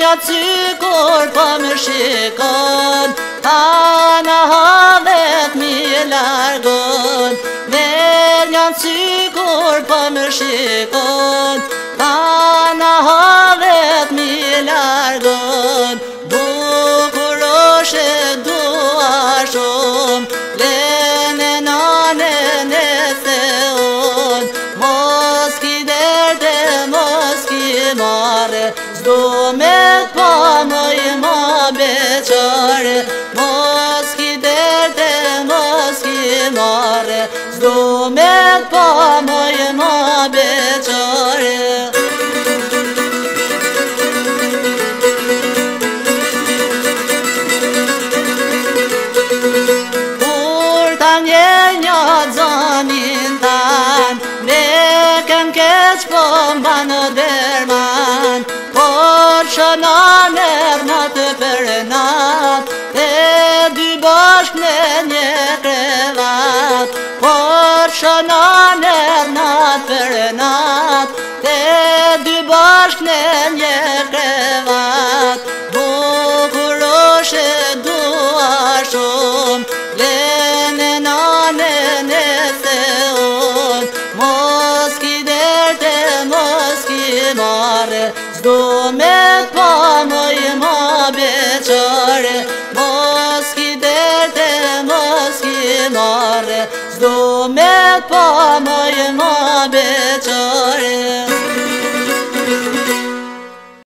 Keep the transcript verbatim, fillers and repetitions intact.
nga cykur po më shikon, ana havet mi largon. Mer nga cykur po më shikon, ana havet mi largon. Bukur oshe dua shumë, lene nanen e theon. Mos ki derde, mos ki mare, s'do me pa moj ma beqare. Mos ki derde, mos ki mare, s'do me pa moj ma beqare. Po mbanë derman, por shënon ernat për nat, e dy bashk në një krevat. Por shënon ernat për nat, e dy bashk në një krevat. Bukur oshe dua shumë, lene nanen e theon. Mos ki derde, mos ki mare, s'do me pa moj ma beqare. Mos ki derde, mos ki mare, s'do me pa moj ma beqare.